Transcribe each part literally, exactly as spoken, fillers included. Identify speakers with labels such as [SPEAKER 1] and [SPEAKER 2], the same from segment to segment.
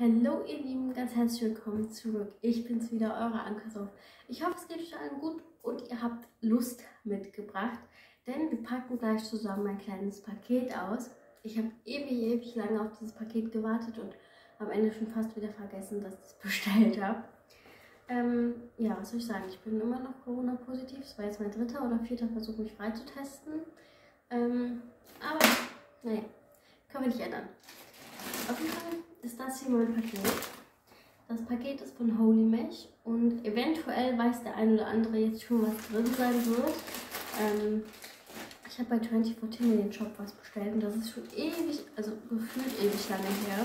[SPEAKER 1] Hallo ihr Lieben, ganz herzlich willkommen zurück. Ich bin's wieder, eure Ankersof. Ich hoffe, es geht euch allen gut und ihr habt Lust mitgebracht, denn wir packen gleich zusammen ein kleines Paket aus. Ich habe ewig, ewig lange auf dieses Paket gewartet und am Ende schon fast wieder vergessen, dass ich es bestellt habe. Ähm, ja, was soll ich sagen? Ich bin immer noch Corona-positiv. Es war jetzt mein dritter oder vierter Versuch, mich freizutesten. Ähm, aber, naja, können wir nicht ändern. Auf jeden Fall ist das hier mein Paket. Das Paket ist von Holy Mesh und eventuell weiß der ein oder andere jetzt schon, was drin sein wird. Ähm, ich habe bei vierundzwanzig Tim in den Shop was bestellt und das ist schon ewig, also gefühlt ewig lange her.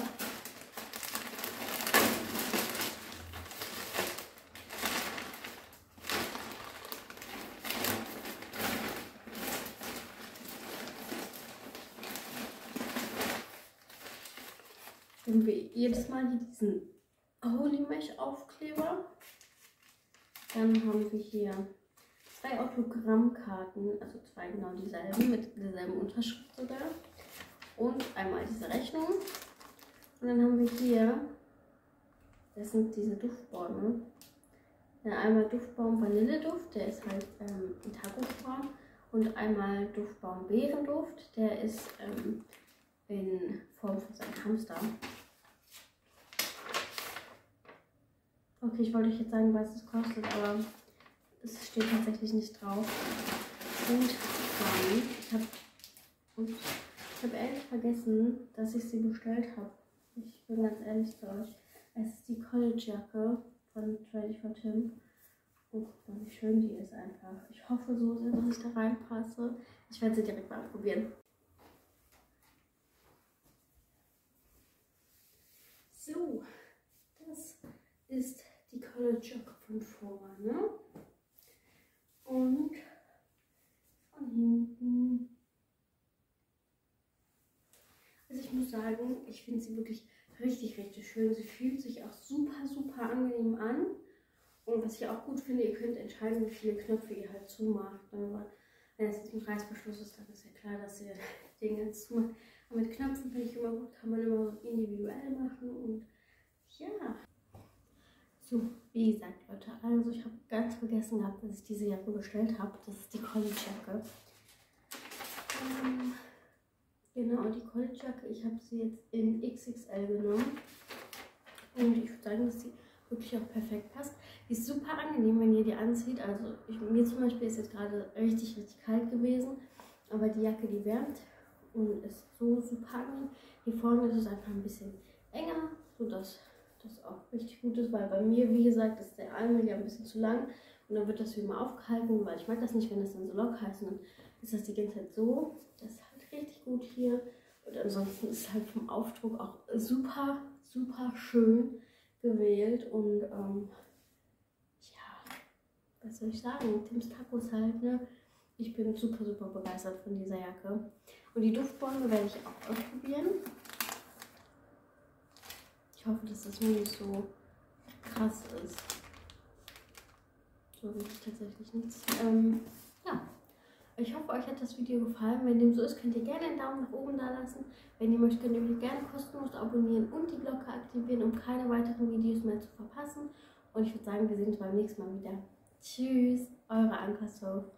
[SPEAKER 1] Haben wir jedes Mal hier diesen Holy Mesh Aufkleber. Dann haben wir hier zwei Autogrammkarten, also zwei genau dieselben, mit derselben Unterschrift sogar. Und einmal diese Rechnung. Und dann haben wir hier, das sind diese Duftbäume. Dann einmal Duftbaum Vanilleduft, der ist halt ähm, in Taco-Form. Und einmal Duftbaum Beerenduft, der ist ähm, in Form von seinem Hamster. Okay, ich wollte euch jetzt sagen, was es kostet, aber es steht tatsächlich nicht drauf. Und dann, ich habe ich hab ehrlich vergessen, dass ich sie bestellt habe. Ich bin ganz ehrlich zu euch. Es ist die College-Jacke von vierundzwanzig Tim. Und guck mal, wie schön die ist einfach. Ich hoffe so sehr, dass ich da reinpasse. Ich werde sie direkt mal probieren. So, das ist die College-Jacke von vorne. Und von hinten. Also ich muss sagen, ich finde sie wirklich richtig, richtig schön. Sie fühlt sich auch super, super angenehm an. Und was ich auch gut finde, ihr könnt entscheiden, wie viele Knöpfe ihr halt zumacht. Wenn es jetzt ein Reißverschluss ist, dann ist ja klar, dass ihr den jetzt zumacht. Aber mit Knöpfen finde ich immer gut, kann man immer so individuell machen. Und ja. So, wie gesagt, Leute, also ich habe ganz vergessen gehabt, dass ich diese Jacke bestellt habe. Das ist die College-Jacke. Ähm, genau, die College-Jacke, ich habe sie jetzt in X X L genommen. Und ich würde sagen, dass sie wirklich auch perfekt passt. Die ist super angenehm, wenn ihr die anzieht. Also ich, mir zum Beispiel ist jetzt gerade richtig, richtig kalt gewesen. Aber die Jacke, die wärmt und ist so super angenehm. Hier vorne ist es einfach ein bisschen enger, sodass das auch richtig gut ist, weil bei mir, wie gesagt, ist der Ärmel ja ein bisschen zu lang und dann wird das wie immer aufgehalten, weil ich mag das nicht, wenn das dann so locker ist und dann ist das die ganze Zeit so. Das ist halt richtig gut hier und ansonsten ist es halt vom Aufdruck auch super, super schön gewählt und ähm, ja, was soll ich sagen, Tims Tacos halt, ne? Ich bin super, super begeistert von dieser Jacke und die Duftbäume werde ich auch ausprobieren. Ich hoffe, dass das nur nicht so krass ist. So riecht tatsächlich nichts. Ähm, ja, ich hoffe, euch hat das Video gefallen. Wenn dem so ist, könnt ihr gerne einen Daumen nach oben da lassen. Wenn ihr möchtet, könnt ihr mich gerne kostenlos abonnieren und die Glocke aktivieren, um keine weiteren Videos mehr zu verpassen. Und ich würde sagen, wir sehen uns beim nächsten Mal wieder. Tschüss, eure Ankersof.